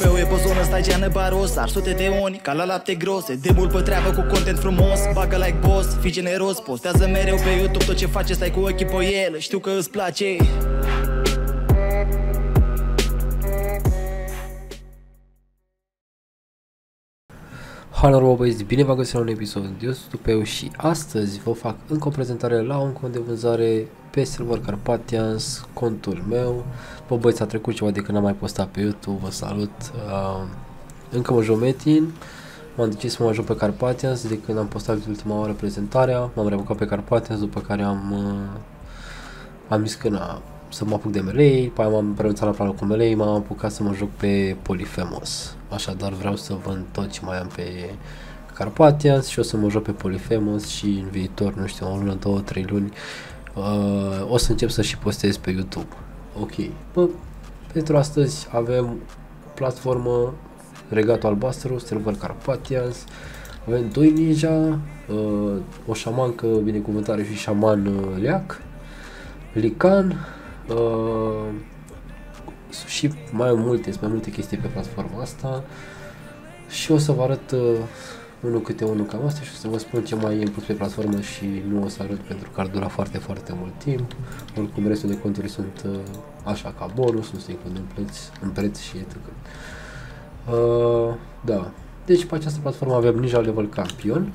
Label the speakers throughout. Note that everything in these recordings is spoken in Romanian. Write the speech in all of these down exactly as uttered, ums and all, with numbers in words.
Speaker 1: P-ul e pe zonă, stai geană baros. Ar sute de oni, ca la lapte grose. De mult pe treabă cu content frumos. Bagă like boss, fii generos. Postează mereu pe YouTube tot ce face, stai cu ochii pe el. Știu că îți place.
Speaker 2: Hello băieți, bine v-am găsit la un episod de Eu sunt Tupeu și astăzi vă fac încă o prezentare la un cont de vânzare pe Silver Carpathians, contul meu. Bă băieți, a trecut ceva de când am mai postat pe YouTube, vă salut. Uh, încă mă joc Metin, m-am decis să mă joc pe Carpathians de când am postat ultima oară prezentarea. M-am reapucat pe Carpathians, după care am, uh, am zis că na, să mă apuc de melee, după aia m-am renunțat la planul cu melee, m-am apucat să mă joc pe Polyphemus. Așadar vreau să vând tot ce mai am pe Carpathians și o să mă joc pe Polyphemus și în viitor, nu știu, o lună, două, trei luni, uh, o să încep să și postez pe YouTube. Ok, bă, pentru astăzi avem platformă Regatul Albastru, Silver Carpathians, avem doi ninja, uh, o șamancă binecuvântare și șaman uh, leac, Lican, uh, și mai multe, mai multe chestii pe platforma asta și o să vă arăt uh, unul câte unul cam asta și o să vă spun ce mai e în plus pe platformă și nu o să arăt pentru că ar dura foarte, foarte mult timp. Oricum restul de conturi sunt uh, așa ca bonus, nu se includ în preț, în preț și et cetera. Uh, da, deci pe această platformă avem ninja level campion,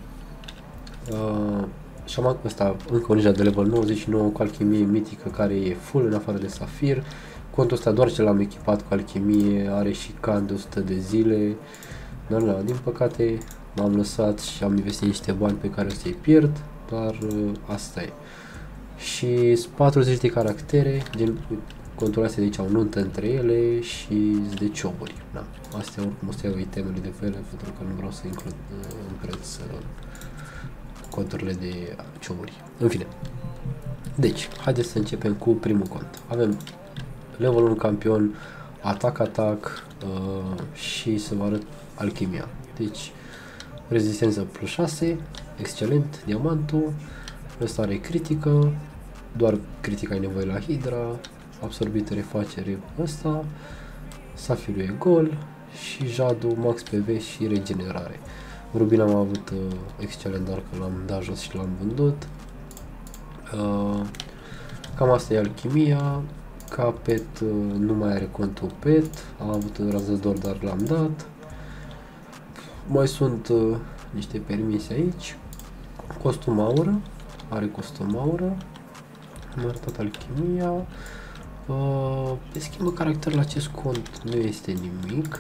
Speaker 2: uh, șaman ăsta încă un ninja de level nouăzeci și nouă cu alchimie mitică care e full în afară de safir. Contul ăsta doar ce l-am echipat cu alchimie, are și can de o sută de zile, dar na, din păcate m-am lăsat și am investit niște bani pe care o să-i pierd, dar uh, asta e. Și sunt patruzeci de caractere, gen contul astea de aici au nuntă între ele și de cioburi. Na, astea oricum o să iau itemele de pe ele pentru că nu vreau să includ uh, în preț uh, conturile de cioburi. În fine. Deci, haideți să începem cu primul cont. Avem level unu campion, atac-atac uh, și să vă arăt alchimia. Deci, rezistență plus șase, excelent, diamantul, ăsta are critică, doar critica ai nevoie la Hydra, absorbit refacere ăsta, safirul e gol și jadul max P V și regenerare. Rubin am avut uh, excelent, dar că l-am dat jos și l-am vândut. Uh, cam asta e alchimia. Ca pet uh, nu mai are contul pet, am avut un razădor, dar l-am dat. Mai sunt uh, niște permise aici. Costum aură, are costum aură. Am arătat alchimia. Uh, pe schimbă caracter la acest cont nu este nimic.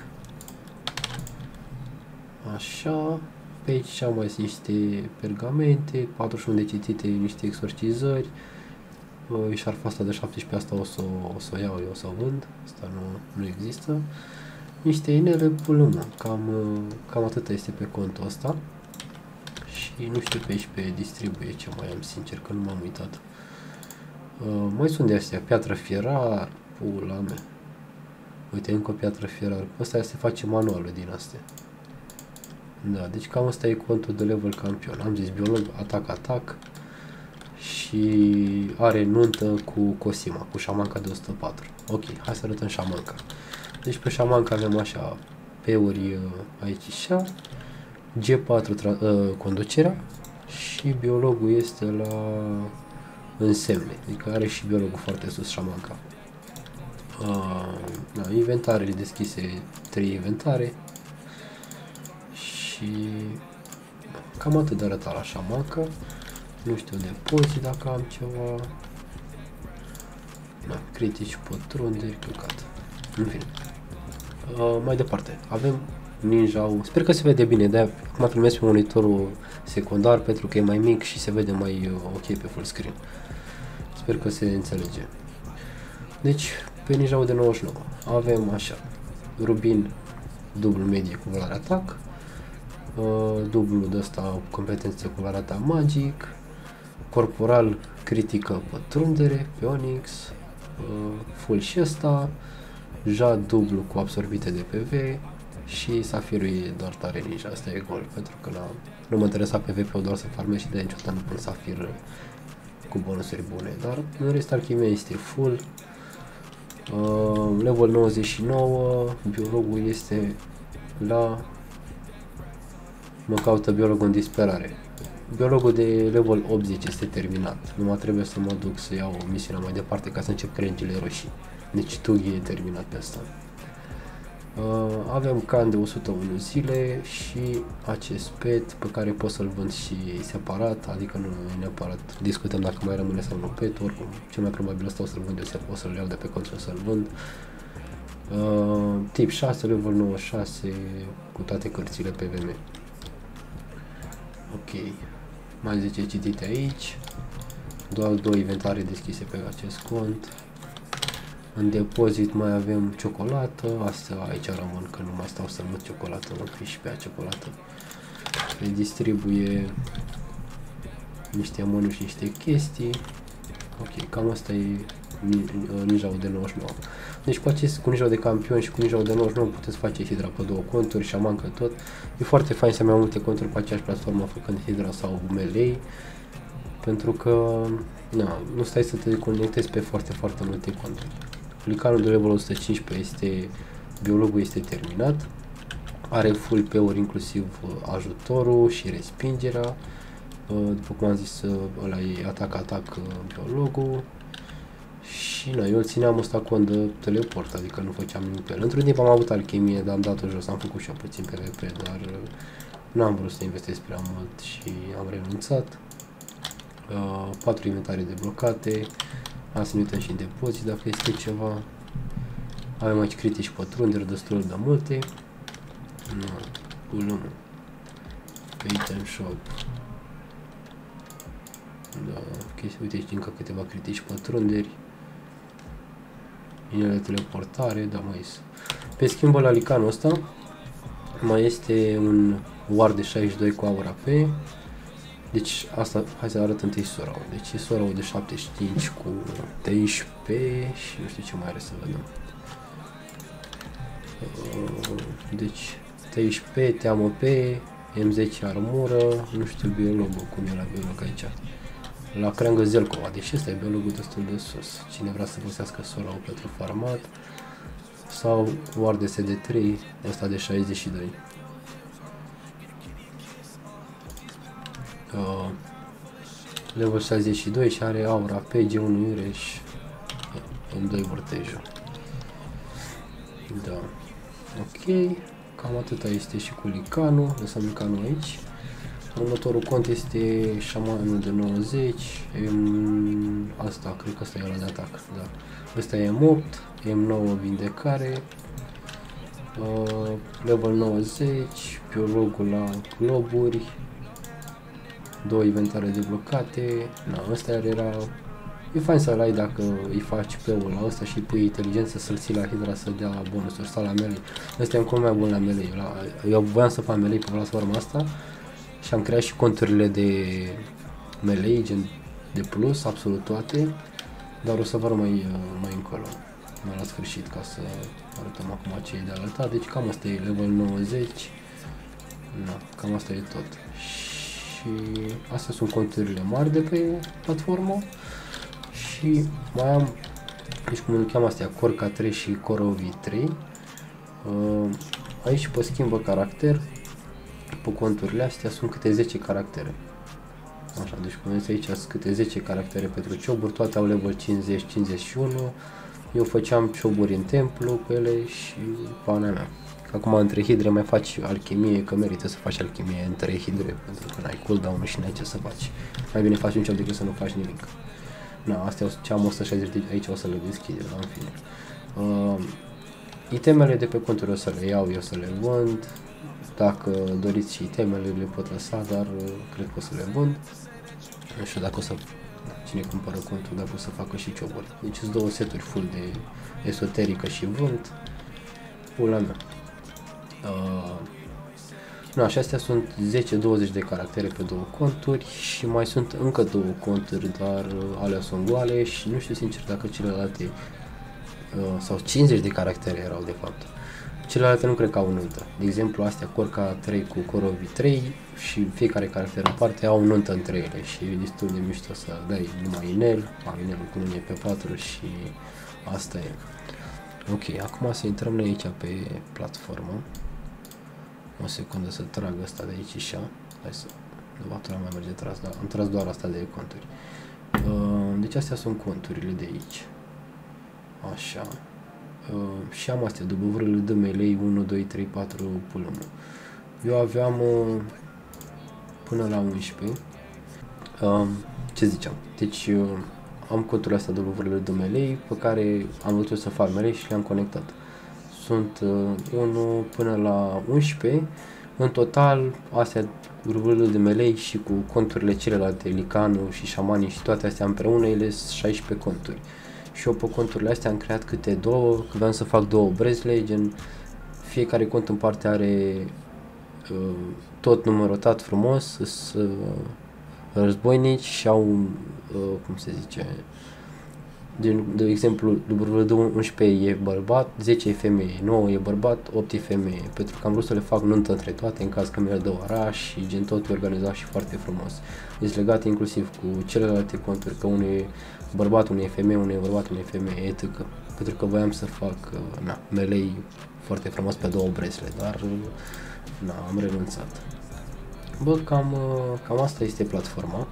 Speaker 2: Așa. Pe aici mai sunt niște pergamente, patruzeci și unu de citite, niște exorcizări. Uh, șarfa asta de șaptesprezece, asta o să o, să o iau, eu o să o vând, asta nu, nu există. Niște inele pulumă, cam, cam atât este pe contul ăsta. Și nu știu pe aici pe distribuie ce mai am, sincer că nu m-am uitat. Uh, mai sunt de astea, piatră fierar, pula mea. Uite, încă o piatră fierar, ăsta se face manualul din astea. Da, deci cam asta e contul de level campion. Am zis biolog, atac-atac. Și are nuntă cu Cosima, cu șamanca de o sută patru. Ok, hai să arătăm șamanca. Deci pe șamanca avem așa peuri aici așa, G patru uh, conducerea și biologul este la însemne, adică are și biologul foarte sus șamanca. Uh, da, inventarele deschise, trei inventare și cam atât de arăta la șamanca. Nu știu de poți dacă am ceva. Da, critici, pătrunderi, căcat. În fine. Uh, mai departe, avem ninja-ul. Sper că se vede bine, de-aia acum filmez pe monitorul secundar pentru că e mai mic și se vede mai uh, ok pe full screen. Sper că se înțelege. Deci, pe ninja-ul de nouăzeci și nouă avem așa. Rubin, dublu medie cu valoare atac. Uh, dublu de ăsta competență cu valoare atac magic. Corporal, critică, pătrundere, pe Onyx, uh, full și ăsta, jad dublu cu absorbite de P V și safirul e doar tare ninja, asta e gol, pentru că la, nu mă interesa P V P-ul doar să farmez și de niciodată nu pun safir cu bonusuri bune, dar în rest alchimia este full, Uh, level nouăzeci și nouă, biologul este la... Mă caută biologul în disperare. Biologul de level optzeci este terminat. Nu mai trebuie să mă duc să iau misiunea mai departe ca să încep crengile roșii. Deci Tughi e terminat pe asta. Uh, avem can de o sută unu zile și acest pet pe care pot să-l vând și separat, adică nu e neapărat discutăm dacă mai rămâne sau nu pet, oricum cel mai probabil ăsta o să-l vând, eu o să-l iau de pe cont și o să-l vând. Uh, tip șase, level nouăzeci și șase, cu toate cărțile pe V M. Ok, mai zice citite aici, doar două inventare deschise pe acest cont. În depozit mai avem ciocolată, asta aici rămân că nu mai stau să văd ciocolată, mă fi și pe aia ciocolată. Le distribuie niște mănuși și niște chestii. Ok, cam asta e ninja-ul de nouăzeci și nouă. Deci cu acest, cu ninja de campion și cu ninja de nouăzeci și nouă puteți face Hydra pe două conturi, șamancă tot. E foarte fain să mai am multe conturi pe aceeași platformă făcând Hydra sau Melee. Pentru că na, nu stai să te conectezi pe foarte, foarte multe conturi. Licanul de level o sută cincisprezece este, biologul este terminat, are full P-uri inclusiv ajutorul și respingerea, după cum am zis ăla e atac-atac biologul și noi eu îl țineam ăsta cont de teleport, adică nu făceam nimic pe el. Într-un timp am avut alchimie, dar am dat-o jos, am făcut și eu puțin P V P, dar nu am vrut să investesc prea mult și am renunțat. Uh, patru inventare deblocate. Hai să ne uităm și în depozit dacă este ceva. Avem aici critici pătrunderi destul de multe. Nu, pulăm. Item shop. Da, ok, uite și încă câteva critici pătrunderi. Inele teleportare, da, mai este. Pe schimb la licanul ăsta mai este un ward de șaizeci și doi cu aura pe. Deci asta, hai să arăt întâi Sorrow. Deci e Sorrow de șaptezeci și cinci cu treisprezece și nu știu ce mai are să vedem. Deci treisprezece, teamă pe, M zece armură, nu știu biologul, cum e la biolog aici. La creangă Zelkova, deși ăsta e biologul destul de sus. Cine vrea să folosească Sorrow pentru farmat. Sau Ward de S D trei, ăsta de șaizeci și doi. Uh, level șaizeci și doi și are aura pe G unu Iureș, M doi Vortejul. Da. Ok, cam atâta este și cu licanul, lăsăm licanul aici. Următorul cont este șamanul de nouăzeci, M... asta, cred că asta e ăla de atac, da. Ăsta e M opt, M nouă vindecare, uh, level nouăzeci, biologul la globuri, două inventare deblocate, na, ăsta era, e fain să-l ai dacă îi faci pe ul la ăsta și pui inteligență să-l ții la Hydra să dea bonusuri sau la melee. Ăsta e încă mai bun la melee, la, eu voiam să fac melee pe platforma asta și am creat și conturile de melee, gen de plus, absolut toate, dar o să văd mai, mai încolo, mai la sfârșit, ca să arătăm acum ce e de arătat. Deci cam asta e level nouăzeci, na, cam asta e tot. Și astea sunt conturile mari de pe platformă și mai am, deci cum îl cheamă astea, Core K trei și Core O V trei. Aici pe schimbă caracter, pe conturile astea sunt câte zece caractere. Așa, deci cum vedeți aici sunt câte zece caractere pentru cioburi, toate au level cincizeci cincizeci și unu. Eu făceam cioburi în templu cu ele și pana mea. Acum între hidre mai faci alchimie, că merită să faci alchimie între hidre, pentru că n-ai cooldown și n-ai ce să faci. Mai bine faci un job decât să nu faci nimic. Na, astea ce am o sută șaizeci, aici o să le deschid, la în fine. Uh, itemele de pe conturi o să le iau, eu să le vând. Dacă doriți și itemele le pot lăsa, dar uh, cred că o să le vând. Nu știu dacă o să, cine cumpără contul, dacă o să facă și cioburi. Deci sunt două seturi full de esoterică și vânt. Pula mea. Uh, nu, și astea sunt zece douăzeci de caractere pe două conturi și mai sunt încă două conturi, dar uh, alea sunt goale și nu știu sincer dacă celelalte uh, sau cincizeci de caractere erau de fapt. Celelalte nu cred că au nuntă. De exemplu, astea Core K trei cu Core O V trei și fiecare caracter în parte au nuntă între ele și e destul de mișto să dai numai inel, am inelul cu lunie pe patru și asta e. Ok, acum să intrăm noi aici pe platformă. O secundă să trag asta de aici și așa. Hai să... După mai merge tras, dar am tras doar asta de conturi. Uh, deci astea sunt conturile de aici. Așa. Uh, și am astea, W D M L unu, doi, trei, patru, până unu. Eu aveam uh, până la unsprezece. Uh, ce ziceam? Deci uh, am conturile astea W D M L pe care am vrut să farmere și le-am conectat. Sunt uh, unu până la unsprezece. În total, astea W D M L și cu conturile celelalte, Licanu și Șamanii și toate astea împreună, ele sunt șaisprezece conturi. Și eu pe conturile astea am creat câte două, că vreau să fac două brezle, gen fiecare cont în parte are uh, tot numărotat frumos, sunt uh, războinici și au, uh, cum se zice, de, de exemplu, W D unsprezece e bărbat, zece e femeie, nouă e bărbat, opt e femeie, pentru că am vrut să le fac nuntă între toate în caz că mi-le dă oraș și gen tot e organizat și foarte frumos. Deci legat inclusiv cu celelalte conturi, că unul e bărbat, unul e femeie, unul e bărbat, unul e femeie, et cetera. Pentru că voiam să fac, na, melei foarte frumos pe două bresle, dar na, am renunțat. Bă, cam, cam asta este platforma.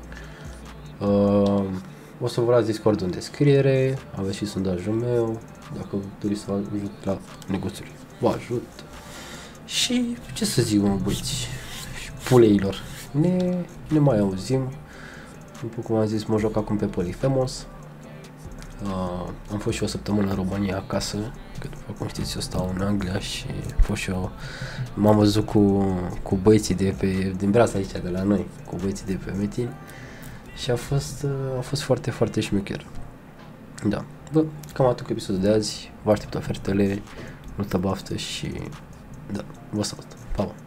Speaker 2: Uh, O să vă las Discord în descriere, aveți și sondajul meu, dacă doriți să vă ajut la negociuri, vă ajut. Și ce să zic, mă, băieți și puleilor, ne, ne mai auzim. După cum am zis, mă joc acum pe Polyphemus. Uh, am fost și o săptămână în România acasă, că după cum știți eu stau în Anglia și am fost și eu, m-am văzut cu, cu băieții de pe, din Brața aici de la noi, cu băieții de pe Metin. Și a fost, a fost foarte, foarte șmecher. Da. Bă, cam atât cu episodul de azi. Vă aștept ofertele, multă baftă și da, vă salut. Pa, pa.